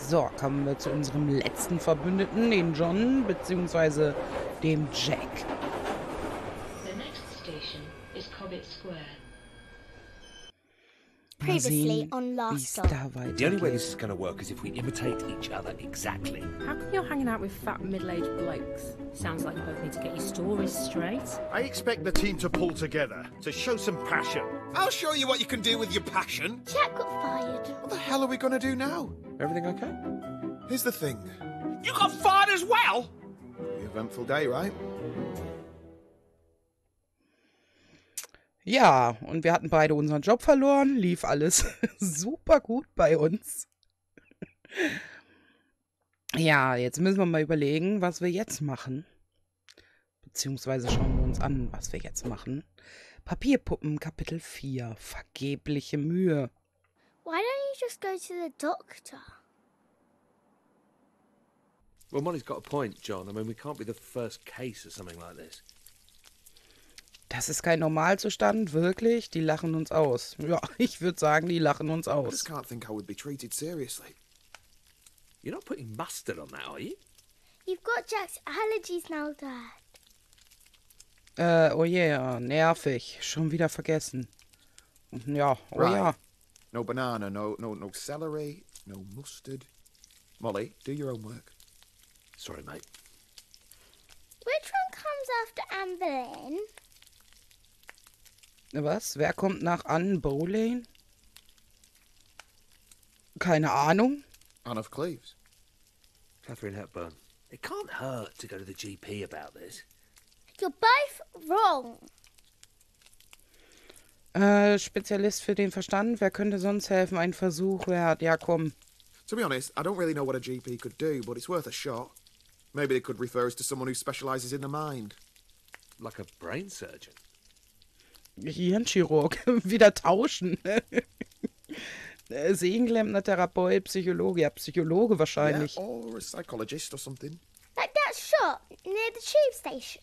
So, kommen wir zu unserem letzten Verbündeten, den John, beziehungsweise dem Jack. The next station is Cobbett Square. Mal Previously sehen, on wie Last es Stop. da The only way weitergeht. this is going to work is if we imitate each other exactly. How come you're hanging out with fat middle-aged blokes? Sounds like you both need to get your stories straight. I expect the team to pull together, to show some passion. I'll show you what you can do with your passion. Jack got fired. What the hell are we gonna do now? Everything okay? Here's the thing. You got fired as well? The eventful day, right? Ja, und wir hatten beide unseren Job verloren, lief alles super gut bei uns. Ja, jetzt müssen wir mal überlegen, was wir jetzt machen. Beziehungsweise schauen wir uns an, was wir jetzt machen. Papierpuppen, Kapitel 4. Vergebliche Mühe. Why don't you just go to the doctor? Well, Molly's got a point, John. I mean, we can't be the first case of something like this. Das ist kein Normalzustand, wirklich. Die lachen uns aus. Ja, ich würde sagen, die lachen uns I just aus. can't think I would be treated seriously. You're not putting mustard on that, are you? You've got Jack's allergies now, Dad. Oh yeah, nervig. Schon wieder vergessen. Ja, oh Right. ja. No banana, no celery, no mustard. Molly, do your homework. Sorry, mate. Which one comes after Anne Boleyn? Was? Wer kommt nach Anne Boleyn? Keine Ahnung. Anne of Cleves. Catherine Hepburn. It can't hurt to go to the GP about this. You're both wrong. Spezialist für den Verstand. Wer könnte sonst helfen? Ein Versuch wert. Ja, komm. To be honest, I don't really know what a GP could do, but it's worth a shot. Maybe they could refer us to someone who specialises in the mind. Like a brain surgeon. Hirnchirurg. Wieder tauschen. Sehenklempner, Therapeut, Psychologe. Ja, Psychologe wahrscheinlich. Yeah, or a psychologist or something. Like that shop near the tube station.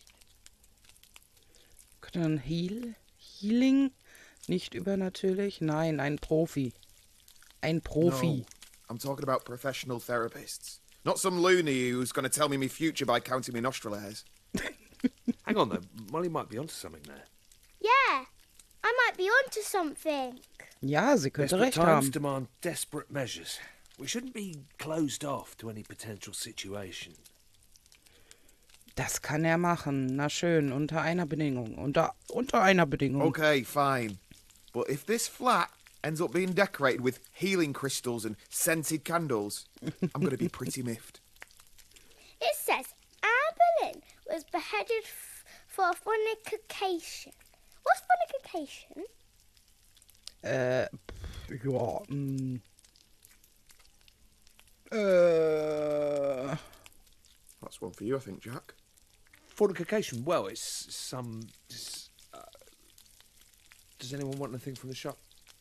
Könnte ein Healing? Nicht übernatürlich? Nein, ein Profi. Ein Profi. No, I'm talking about professional therapists. Not some loony who's going to tell me my future by counting my nostril hairs. Hang on, though. Molly might be onto something there. Yeah, I might be onto something. Ja, sie könnte Desperate recht times haben. demand desperate measures. We shouldn't be closed off to any potential situation. Das kann er machen. Na schön, unter einer Bedingung. Unter einer Bedingung. Okay, fine. But if this flat ends up being decorated with healing crystals and scented candles, I'm going to be pretty miffed. It says Anne Boleyn was beheaded for fornication. What's fornication? Ja. That's one for you, I think, Jack. Fortification, well, it's some... does anyone want anything from the shop?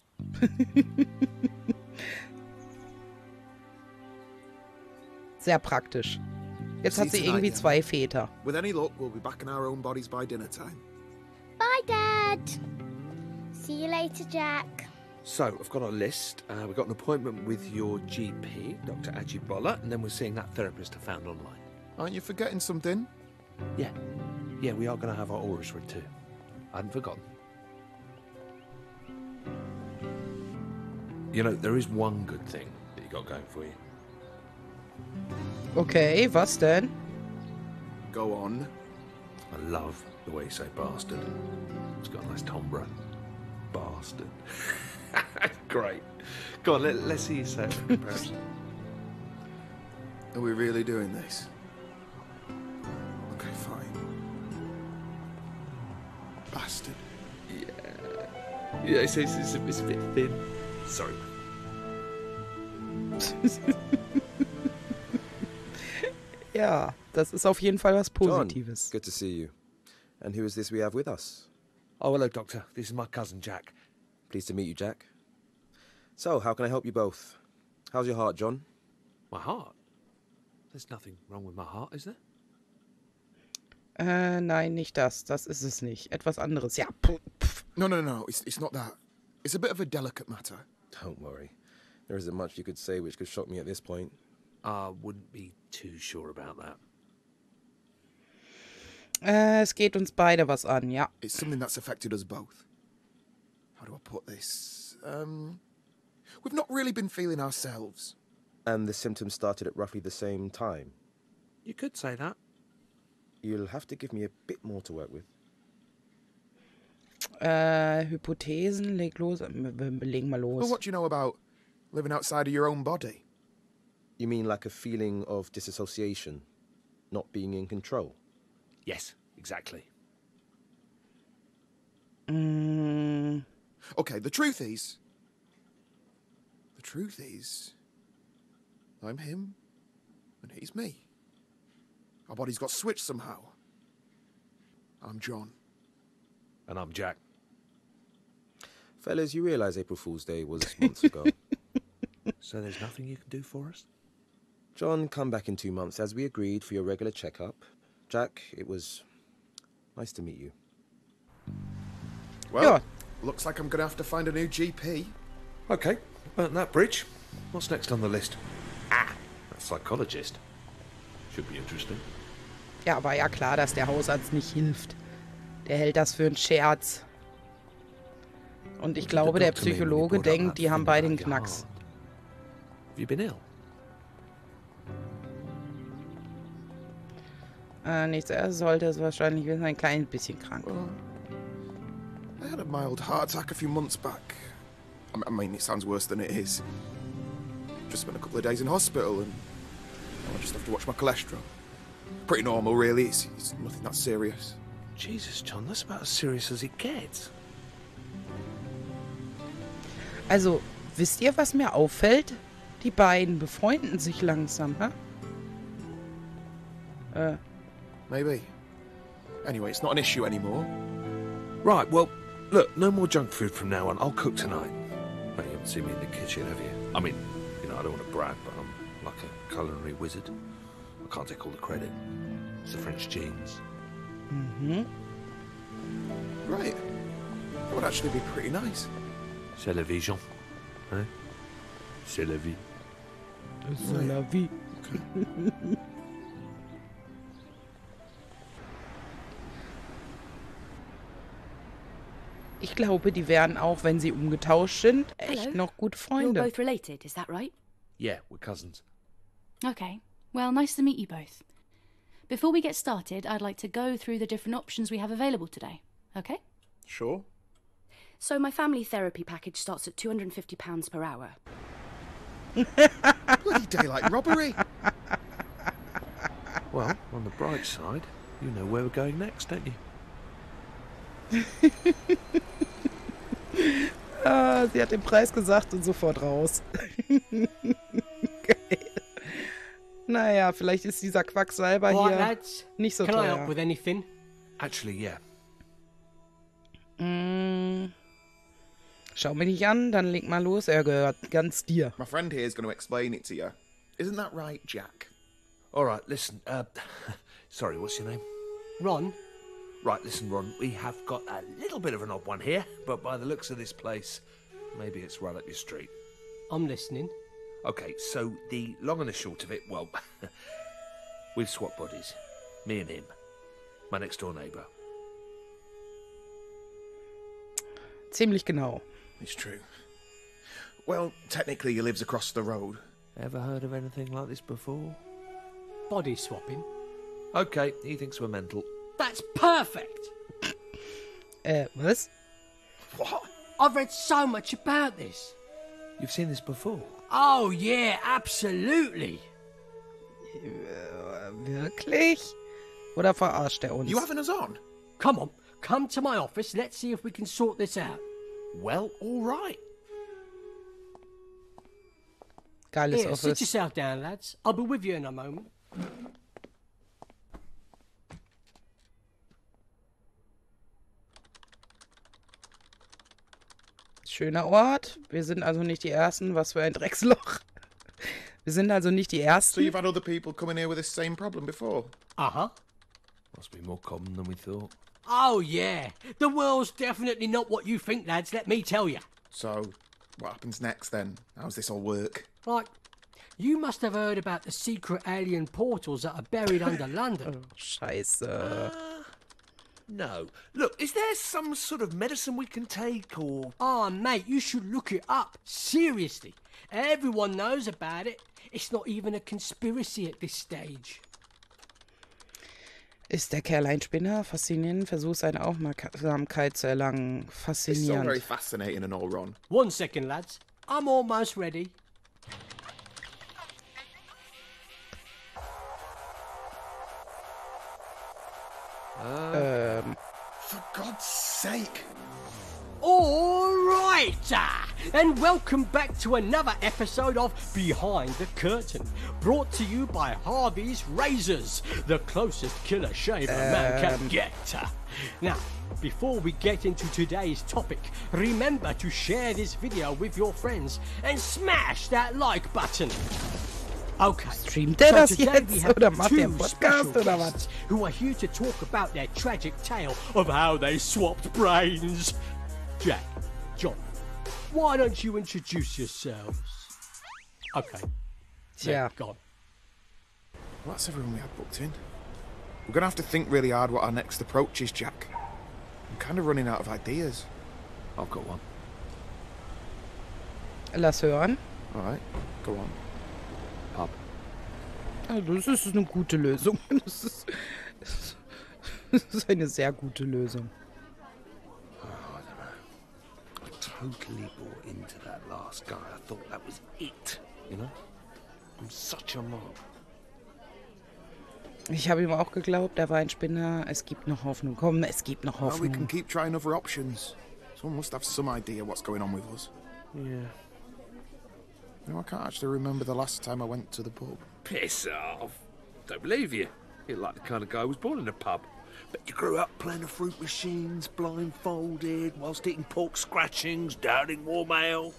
Sehr praktisch. Jetzt hat See sie tonight, irgendwie yeah. 2 Väter. With any luck, we'll be back in our own bodies by dinner time. Bye, Dad. See you later, Jack. So, I've got a list. We've got an appointment with your GP, Dr. Ajibola, and then we're seeing that therapist I found online. Aren't you forgetting something? Yeah. Yeah, we are going to have our auras read too. I hadn't forgotten. You know, there is one good thing that you got going for you. Okay, was denn? Go on. I love the way you say bastard. It's got a nice timbre. Bastard. Great. Go on, let's see you say it, perhaps. Are we really doing this? Okay, fine. Bastard. Yeah, it's a bit thin. Sorry. Ja, das ist auf jeden Fall was John, Positives. good to see you. And who is this we have with us? Oh, hello, Doctor. This is my cousin, Jack. Pleased to meet you, Jack. So, how can I help you both? How's your heart, John? My heart? There's nothing wrong with my heart, is there? Nein, nicht das. Das ist es nicht. Etwas anderes. Ja. No, it's not that. It's a bit of a delicate matter. Don't worry. There isn't much you could say which could shock me at this point. I wouldn't be too sure about that. Es geht uns beide was an, ja. It's something that's affected us both. How do I put this? We've not really been feeling ourselves. And the symptoms started at roughly the same time. You could say that. You'll have to give me a bit more to work with. Hypothesen, leg los. Legen mal Well, los. what do you know about living outside of your own body? You mean like a feeling of disassociation? Not being in control? Yes, exactly. Okay, the truth is, I'm him, and he's me. Our bodies got switched somehow. I'm John. And I'm Jack. Fellas, you realise April Fool's Day was months ago. So there's nothing you can do for us? John, come back in 2 months as we agreed for your regular checkup. Jack, it was nice to meet you. Well, Ja. looks like I'm gonna have to find a new GP. Okay, burnt that bridge. What's next on the list? Ah, a psychologist. Should be interesting. Ja, war ja klar, dass der Hausarzt nicht hilft. Der hält das für einen Scherz. Und ich glaube, der Psychologe denkt, die haben beide einen Knacks. Have you been ill? Nichts erstes sollte es wahrscheinlich wissen, ein kleines bisschen krank. I had a mild heart attack a few months back. I mean, it sounds worse than it is. Just spent a couple of days in hospital and I just have to watch my cholesterol. Pretty normal, really. It's nothing that serious. Jesus, John, that's about as serious as it gets. Also, wisst ihr, was mir auffällt? Die beiden befreunden sich langsam, hä? Maybe. Anyway, it's not an issue anymore. Right, well, look, no more junk food from now on. I'll cook tonight. Well, you haven't seen me in the kitchen, have you? I mean, you know, I don't want to brag, but I'm like a culinary wizard. I can't take all the credit. It's the French genes. Right. That would actually be pretty nice. C'est la vie, Jean. Hein? C'est la vie. C'est la vie. Ich glaube, die werden auch, wenn sie umgetauscht sind, echt Hello. noch gute You're Freunde. both related, is that right? Yeah, we're cousins. Okay. Well, nice to meet you both. Before we get started, I'd like to go through the different options we have available today. Okay? Sure. So my family therapy package starts at £250 per hour. Bloody daylight robbery. Well, on the bright side, you know where we're going next, don't you? Sie hat den Preis gesagt und sofort raus. Geil. Naja, vielleicht ist dieser Quacksalber All right, hier lads. nicht so Can I help teuer. with anything? Actually, yeah. Schau mich nicht an, dann leg mal los. Er gehört ganz dir. My friend here is going to explain it to you. Isn't that right, Jack? All right, listen, sorry, what's your name? Ron? Right, listen, Ron, we have got a little bit of an odd one here, but by the looks of this place, maybe it's right up your street. I'm listening. Okay, so the long and the short of it, well, we've swapped bodies. Me and him. My next door neighbour. Ziemlich genau. It's true. Well, technically he lives across the road. Ever heard of anything like this before? Body swapping. Okay, he thinks we're mental. That's perfect! Was? What? I've read so much about this. You've seen this before? Oh, yeah, absolutely. Wirklich? Oder verarscht er uns? You having us on? Come on, come to my office. Let's see if we can sort this out. Well, all right. Geiles Here, sit Office. yourself down, lads. I'll be with you in a moment. Schöner Ort. Wir sind also nicht die Ersten. Was für ein Drecksloch. Wir sind also nicht die So Ersten. you've had other people come in here with this same problem before? Uh-huh. Must be more common than we thought. Oh, yeah. The world's definitely not what you think, lads, let me tell you. So, what happens next then? How's this all work? Like, You must have heard about the secret alien portals that are buried under London. Scheiße. No. Look, is there some sort of medicine we can take, or... Oh, mate, you should look it up. Seriously. Everyone knows about it. It's not even a conspiracy at this stage. Ist der Kerl ein Spinner? Faszinierend. Versuch seine Aufmerksamkeit zu erlangen. It's so Faszinierend. very fascinating and all, Ron. 1 second, lads. I'm almost ready. For God's sake. All right, and welcome back to another episode of Behind the Curtain, brought to you by Harvey's Razors, the closest killer shave a man can get. Now, before we get into today's topic, remember to share this video with your friends and smash that like button. Okay, Streamt der das today we jetzt have oder macht der two Podcast special oder guests was? who are here to talk about their tragic tale of how they swapped brains. Jack, John, why don't you introduce yourselves? Okay. Tja. Go on. Well, that's everyone we had booked in. We're gonna have to think really hard what our next approach is, Jack. I'm kind of running out of ideas. I've got one. Lass hören. All right, go on. Pub. Also, das ist eine gute Lösung. Das ist eine sehr gute Lösung. I totally bought into that last guy. I thought that was it, you know? I'm such a mob. Ich habe ihm auch geglaubt, er war ein Spinner. Es gibt noch Hoffnung. Komm, es gibt noch Well, we can Hoffnung. keep trying other options. Someone must have some idea what's going on with us. Yeah. You know, I can't actually remember the last time I went to the pub. Piss off. Don't believe you. You're like the kind of guy who was born in a pub. But you grew up playing the fruit machines, blindfolded, whilst eating pork scratchings, downing warm ale.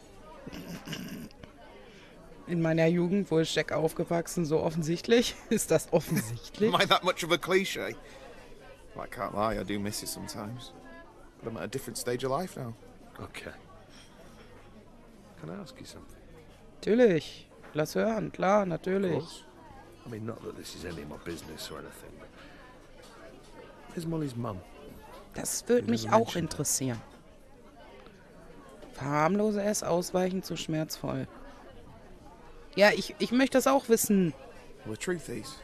In meiner Jugend, wo ist Jack aufgewachsen? So offensichtlich? Ist das offensichtlich? Am I that much of a cliche? Well, I can't lie, I do miss it sometimes. But I'm at a different stage of life now. Okay. Can I ask you something? Natürlich. Lass hören. Klar, Of natürlich. course. I mean, not that this is any of my business or anything, but... Where's Molly's mum? Das würde mich never auch mentioned interessieren. Verharmlose es, ausweichend zu schmerzvoll. Ja, ich möchte das auch wissen. Well, the truth is...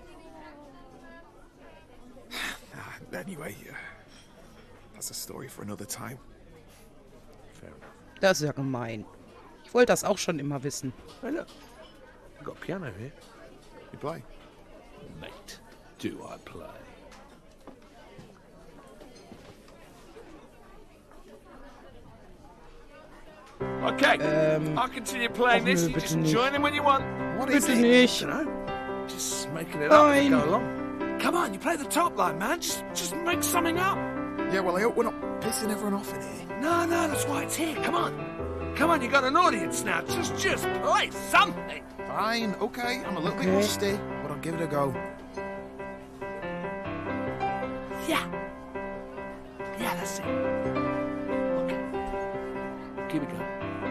anyway, that's a story for another time. Fair enough. Das ist ja gemein. Ich wollte das auch schon immer wissen. Hey, look. I've got a piano here. You play? Mate, do I play? Okay, I'll continue playing ach this. nö, You bitte just nicht. join in when you want. What is Bitte it? nicht. You know, just making it up as we Nein. go along. Come on, you play the top line, man. Just make something up. Yeah, well, I hope we're not pissing everyone off in here. No, that's why it's here. Come on. Come on, you got an audience now. Just play something. Fine, okay, I'm a little bit Okay. rusty, but I'll give it a go. Yeah. Yeah, that's it. Okay. Give it a go.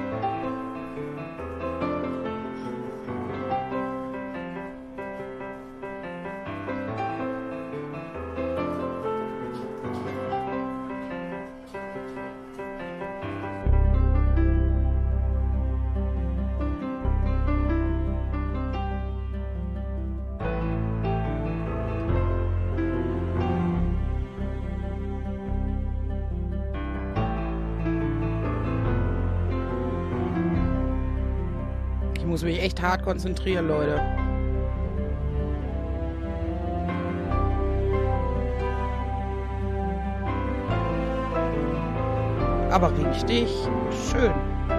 Ich muss mich echt hart konzentrieren, Leute. Aber richtig schön.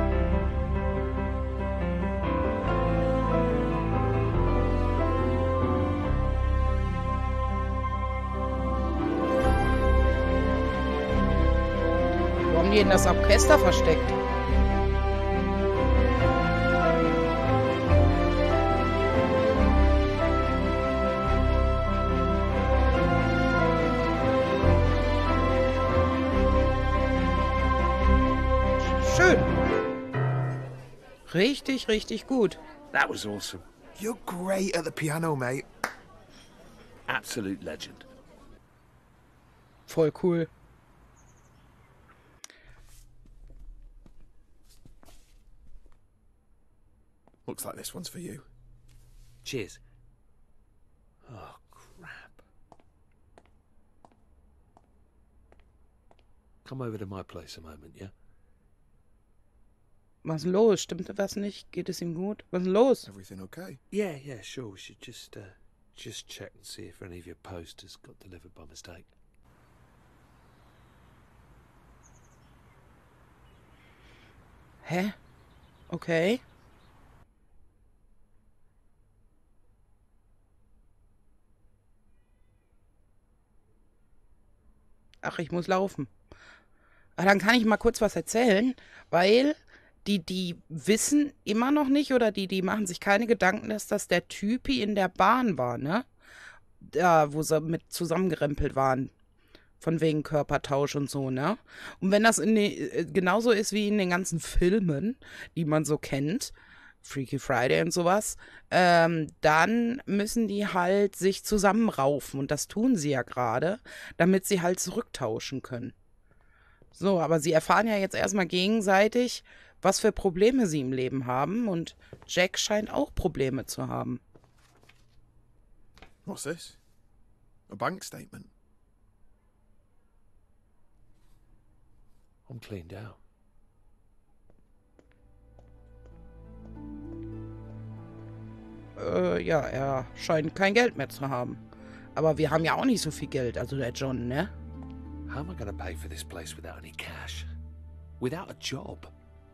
Wo haben die denn das Orchester versteckt? Schön. Richtig, richtig gut. That was awesome. You're great at the piano, mate. Absolute legend. Voll cool. Looks like this one's for you. Cheers. Oh, crap. Come over to my place a moment, yeah? Was ist denn los? Stimmt was nicht? Geht es ihm gut? Was ist denn los? Everything okay? Yeah, sure. We should just check and see if any of your posters got delivered by mistake. Hä? Okay. Ach, ich muss laufen. Ah, dann kann ich mal kurz was erzählen, weil die wissen immer noch nicht oder die machen sich keine Gedanken, dass das der Typi in der Bahn war, ne? Da, wo sie mit zusammengerempelt waren. Von wegen Körpertausch und so, ne? Und wenn das genauso ist wie in den ganzen Filmen, die man so kennt, Freaky Friday und sowas, dann müssen die halt sich zusammenraufen. Und das tun sie ja gerade, damit sie halt zurücktauschen können. So, aber sie erfahren ja jetzt erstmal gegenseitig, was für Probleme sie im Leben haben. Und Jack scheint auch Probleme zu haben. What's this? A bank statement? I'm cleaned out. Ja, er scheint kein Geld mehr zu haben. Aber wir haben ja auch nicht so viel Geld, also der John, ne? How am I going to pay for this place without any cash? Without a job?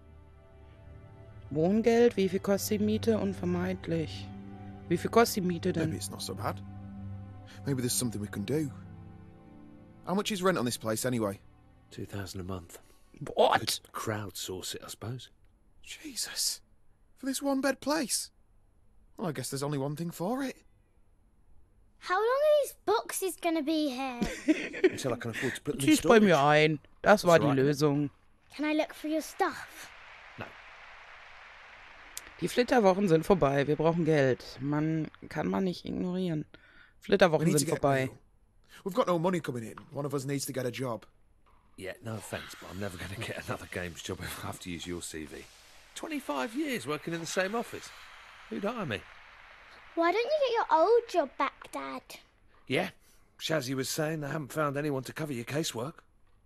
Wohngeld, wie viel kostet die Miete? Unvermeidlich. Wie viel kostet die Miete denn? Maybe it's not so bad. Maybe there's something we can do. How much is rent on this place anyway? $2,000 a month. What? Could crowdsource it, I suppose. Jesus. For this one-bed place? Well, I guess there's only one thing for it. How long are these boxes gonna be here? Until I can afford to put them in Zieh's bei storage. mir ein. Das war That's die right. Lösung. Can I look for your stuff? No. Die Flitterwochen sind vorbei. Wir brauchen Geld. Kann man nicht ignorieren. Flitterwochen sind vorbei. real. We've got no money coming in. One of us needs to get a job. Yeah, no offence, but I'm never going to get another games job if I have to use your CV. 25 years working in the same office. Who'd hire me? Why don't you get your old job back, Dad? Yeah, Shazzy was saying they haven't found anyone to cover your casework.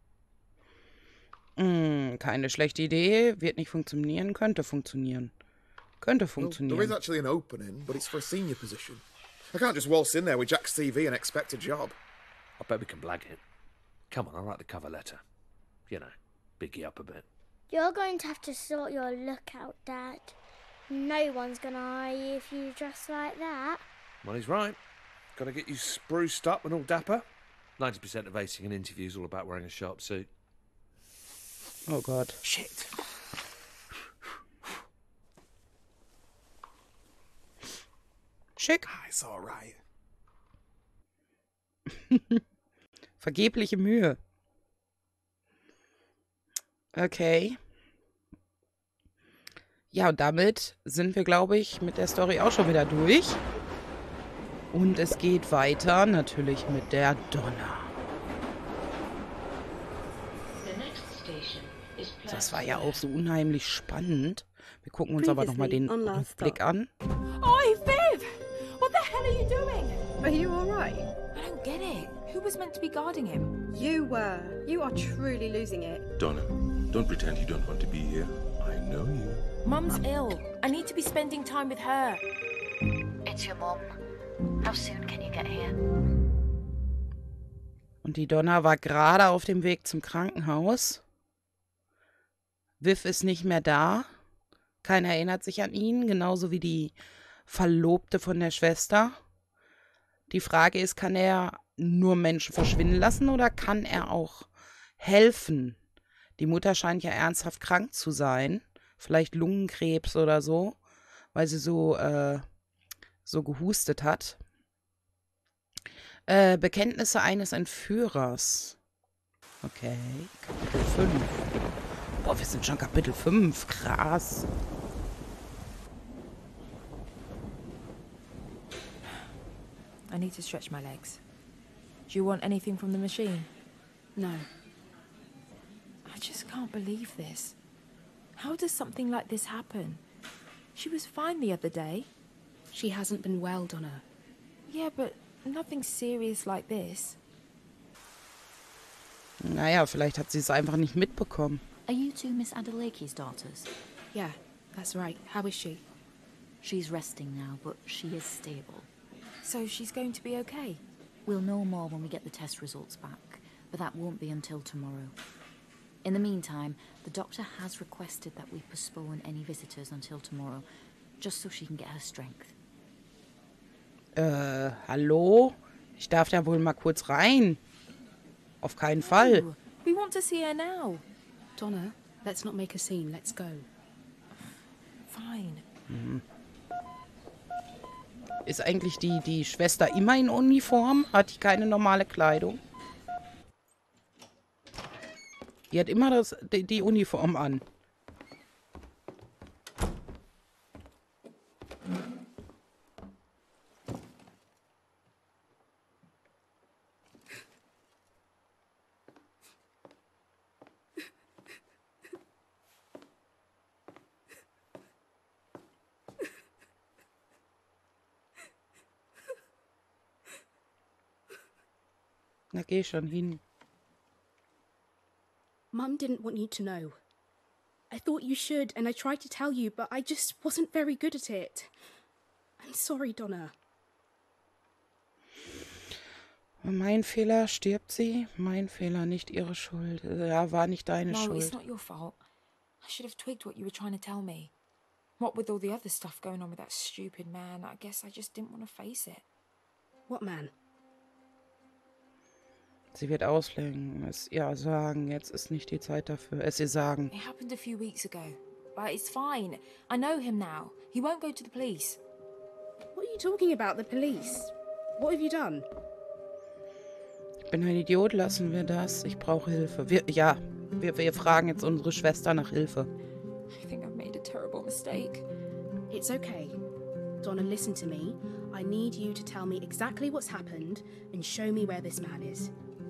Keine schlechte Idee. Wird nicht funktionieren. Könnte funktionieren. Könnte Well, funktionieren. there is actually an opening, but it's for a senior position. I can't just waltz in there with Jack's CV and expect a job. I bet we can blag it. Come on, I'll write the cover letter. You know, big you up a bit. You're going to have to sort your look out, Dad. No one's gonna hire you if you dress like that. Well, he's right. Got to get you spruced up and all dapper. 90% of acing an interview is all about wearing a sharp suit. Oh Gott. Shit. Schick. It's all right. Vergebliche Mühe. Okay. Ja, und damit sind wir, glaube ich, mit der Story auch schon wieder durch. Und es geht weiter, natürlich mit der Donna. The next station is Das war ja auch so unheimlich spannend. Wir gucken uns aber nochmal den Rückblick an. Oi, Viv! What the hell are you doing? Are you alright? I don't get it. Who was meant to be guarding him? You were. You are truly losing it. Donna, don't pretend you don't want to be here. I know you. Mum's ill. I need to be spending time with her. It's your mom. How soon can you get here? Und die Donna war gerade auf dem Weg zum Krankenhaus. Viv ist nicht mehr da. Keiner erinnert sich an ihn, genauso wie die Verlobte von der Schwester. Die Frage ist, kann er nur Menschen verschwinden lassen oder kann er auch helfen? Die Mutter scheint ja ernsthaft krank zu sein. Vielleicht Lungenkrebs oder so, weil sie so gehustet hat. Bekenntnisse eines Entführers. Okay, Kapitel 5. Boah, wir sind schon Kapitel 5. Krass. to stretch my legs. Do you want anything from the machine? No. I just can't believe this. How does something like this happen? She was fine the other day. She hasn't been well, Donna. Yeah, but nothing serious like this. Naja, vielleicht hat sie es einfach nicht mitbekommen. Are you two Miss Adelake's daughters? Yeah, that's right. How is she? She's resting now, but she is stable. So she's going to be okay? We'll know more when we get the test results back, but that won't be until tomorrow. In the meantime, the doctor has requested that we postpone any visitors until tomorrow, just so she can get her strength. Hallo? Ich darf da wohl mal kurz rein. Auf keinen Fall. No, we want to see her now. Donna, let's not make a scene. Let's go. Fine. Ist eigentlich die Schwester immer in Uniform? Hat die keine normale Kleidung? Die hat immer die Uniform an. Na, geh schon hin. Mum didn't want you to know. I thought you should, and I tried to tell you, but I just wasn't very good at it. I'm sorry, Donna. Mein Fehler, stirbt sie? Mein Fehler, nicht ihre Schuld. Ja, war nicht deine Schuld. No, it's not your fault. I should have twigged what you were trying to tell me. What with all the other stuff going on with that stupid man, I guess I just didn't want to face it. What man? Sie wird auslegen, es ihr sagen. Jetzt ist nicht die Zeit dafür. Es ihr sagen. It happened a few weeks ago, but it's fine. I know him now. He won't go to the police. What are you talking about, the police? What have you done? Ich bin ein Idiot, lassen wir das. Ich brauche Hilfe. Wir fragen jetzt unsere Schwester nach Hilfe. I think I've made a terrible mistake. It's okay. Donna, listen to me. I need you to tell me exactly what's happened and show me where this man is.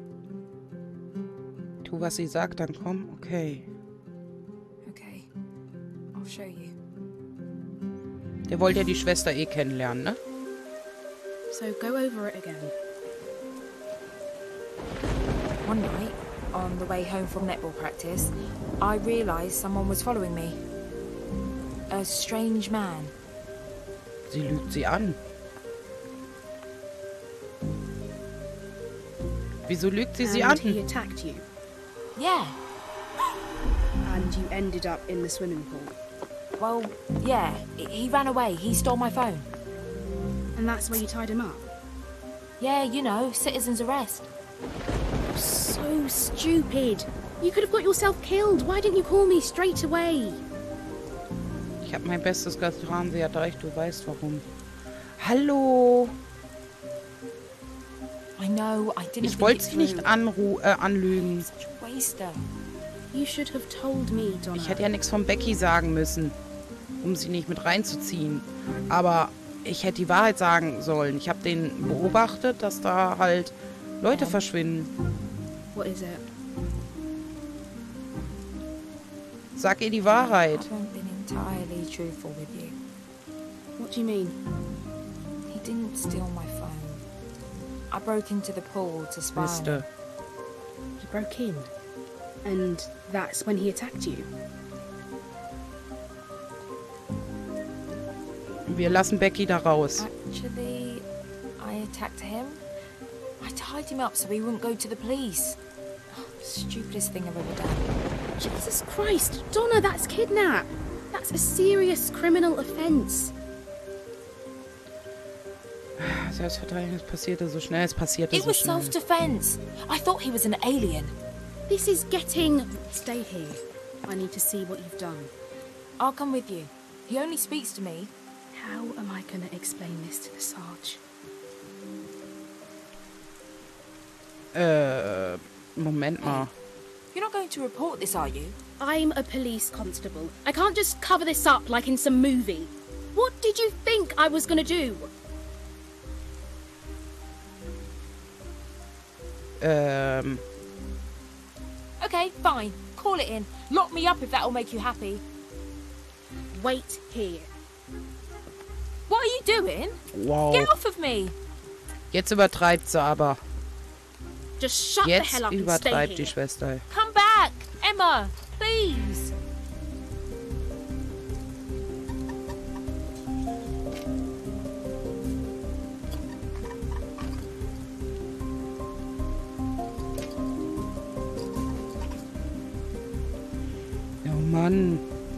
Tu, was sie sagt, dann komm. Okay. Okay. I'll show you. Der wollte ja die Schwester eh kennenlernen, ne? So go over it again. One night, on the way home from netball practice, I realised someone was following me. A strange man. Sie lügt sie an. Wieso lügt sie an? He attacked you. Yeah. And you ended up in the swimming pool. Well, yeah. He ran away. He stole my phone. And that's where you tied him up? Yeah, you know, citizen's arrest. So stupid. You could have got yourself killed. Why didn't you call me straight away? Ich habe mein Bestes getan, sie hat recht, du weißt warum. Hallo! I know, I didn't. Ich wollte sie nicht anlügen. Such a waster. You should have told me, Donna. Ich hätte ja nichts von Becky sagen müssen, um sie nicht mit reinzuziehen. Aber ich hätte die Wahrheit sagen sollen. Ich habe den beobachtet, dass da halt Leute verschwinden. What is it? Sag ihr die Wahrheit. I haven't been entirely truthful with you. What do you mean? He didn't steal my phone. I broke into the pool to spy on him. You broke in? And that's when he attacked you? Wir lassen Becky da raus. Actually, I attacked him. I tied him up so he wouldn't go to the police. Oh, stupidest thing I've ever done. Jesus Christ! Donna, that's kidnap! That's a serious criminal offence. Selbstverteidigung, es passierte so schnell, es passierte It so was schnell. self-defense. I thought he was an alien. This is getting... Stay here. I need to see what you've done. I'll come with you. He only speaks to me. How am I going to explain this to the Sarge? Moment mal. You're not going to report this, are you? I'm a police constable. I can't just cover this up like in some movie. What did you think I was going to do? Okay, fine. Call it in. Lock me up if that'll make you happy. Wait here. What are you doing? Wow. Get off of me. Jetzt übertreibt sie aber. Just shut the Jetzt hell up and stay übertreibt die here. Schwester. Come back, Emma, please. Oh Mann.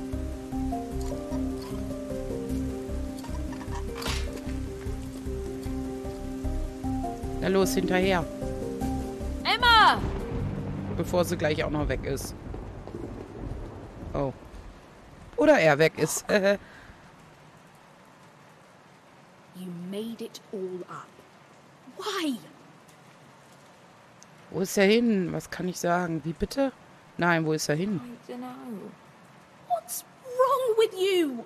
Na los, hinterher. Emma! Bevor sie gleich auch noch weg ist. Oh. Oder er weg ist. You made it all up. Why? Wo ist er hin? Was kann ich sagen? Wie bitte? Nein, wo ist er hin? I don't know. What's wrong with you?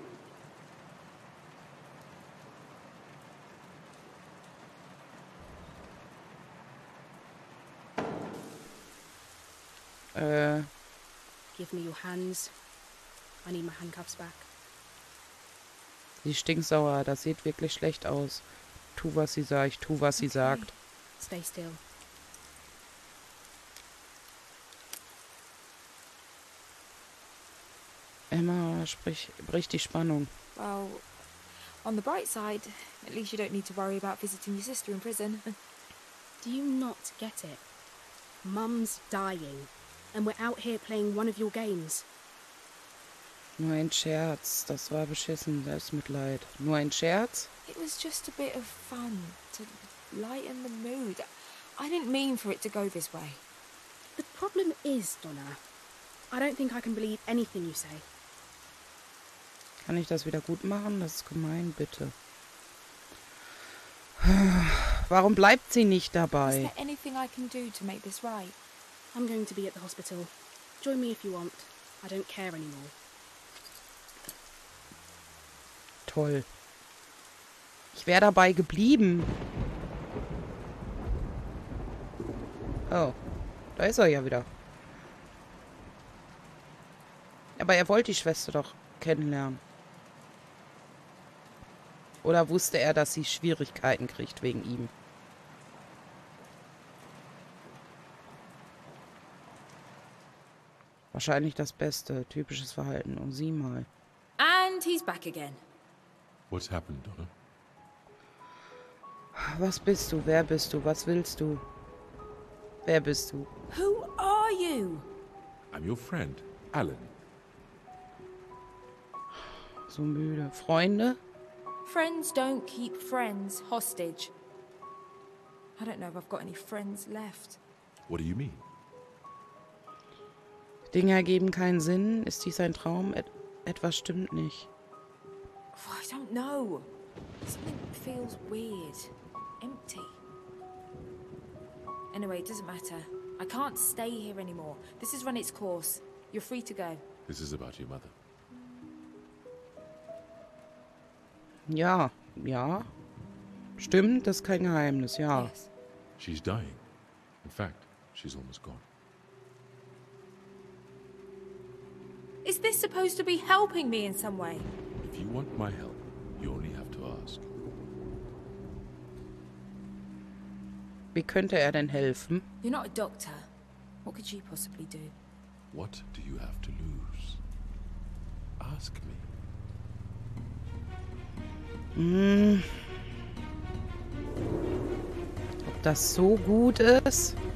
Give me your hands. I need my handcuffs back. Sie ist stinksauer. Das sieht wirklich schlecht aus. Tu, was sie sagt. Ich tu, was sie sagt. Stay still. Emma, brich die Spannung. Well, on the bright side, at least you don't need to worry about visiting your sister in prison. Do you not get it? Mum's dying, and we're out here playing one of your games. Nur ein Scherz. Das war beschissen. Selbstmitleid. Nur ein Scherz? It was just a bit of fun to lighten the mood. I didn't mean for it to go this way. The problem is, Donna, I don't think I can believe anything you say. Kann ich das wieder gut machen? Das ist gemein, bitte. Warum bleibt sie nicht Is dabei? there anything I can do to make this right? I'm going to be at the hospital. Join me if you want. I don't care anymore. Toll. Ich wäre dabei geblieben. Oh, da ist er ja wieder. Aber er wollte die Schwester doch kennenlernen. Oder wusste er, dass sie Schwierigkeiten kriegt wegen ihm? Wahrscheinlich das Beste. Typisches Verhalten. Und sieh mal. And he's back again. What's happened, Donna? Was bist du? Wer bist du? Was willst du? Wer bist du? Who are you? I'm your friend, Alan. So müde. Freunde? Friends don't keep friends hostage. I don't know if I've got any friends left. What do you mean? Dinge ergeben keinen Sinn. Ist dies ein Traum? Etwas stimmt nicht. I don't know. Something feels weird. Empty. Anyway, it doesn't matter. I can't stay here anymore. This has run its course. You're free to go. This is about your mother. Ja, ja. Stimmt, das ist kein Geheimnis, ja. Yes. She's dying. In fact, she's almost gone. Is this supposed to be helping me in some way? If you want my help, you only have to ask. Wie könnte er denn helfen? You're not a doctor. What could you possibly do? What do you have to lose? Ask me. Ob das so gut ist?